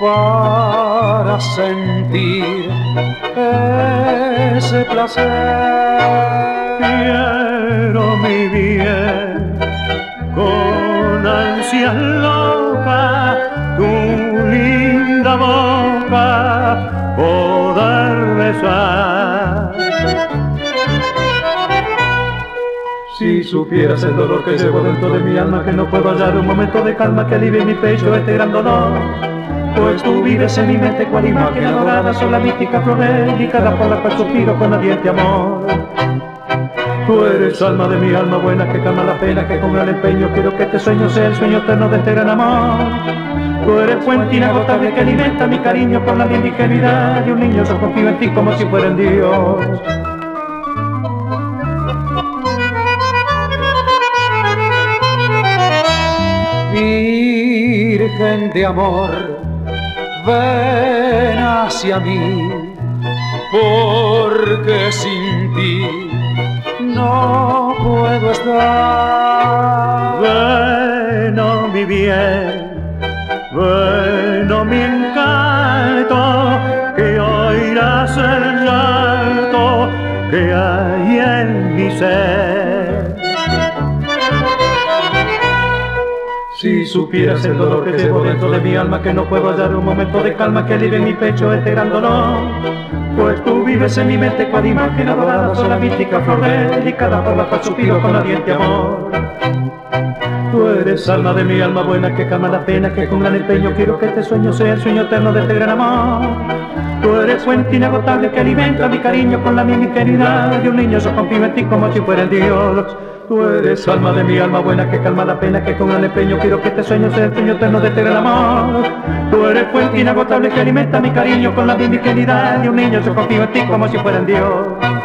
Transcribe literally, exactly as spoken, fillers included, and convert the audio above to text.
para sentir ese placer. Quiero mi bien, con ansias loca, tu linda boca poder besar. Si supieras el dolor que llevo dentro de mi alma, que no puedo hallar un momento de calma que alivie mi pecho este gran dolor. Pues tú vives en mi mente cual imagen adorada, sola mística flor delicada por la cual suspiro con ardiente amor. Tú eres alma de mi alma buena que calma la pena, que con gran empeño quiero que este sueño sea el sueño eterno de este gran amor. Tú eres fuente inagotable que alimenta mi cariño con la misma ingenuidad de un niño. Yo confío en ti como si fuera en Dios. Virgen de amor, ven hacia mí, porque sin ti no puedo estar. Ven, oh mi bien, ven, oh mi encanto, que oirás el llanto que hay en mi ser. Si supieras el dolor que llevo dentro de mi alma, que no puedo hallar un momento de calma que alivie en mi pecho este gran dolor. Pues tú vives en mi mente cual imagen adorada, sola mística flor delicada por la cual suspiro con ardiente amor. Tú eres alma de mi alma buena que calma la pena, que con gran empeño quiero que este sueño sea el sueño eterno de este gran amor. Tú eres fuente inagotable que alimenta mi cariño con la misma ingenuidad de un niño. Yo confío en ti como si fuera el Dios. Tú eres alma de mi alma buena que calma la pena, que con gran empeño quiero que este sueño sea el sueño eterno de este gran amor. Tú eres fuente inagotable que alimenta mi cariño con la misma ingenuidad de un niño. Yo confío en ti como si fuera en Dios.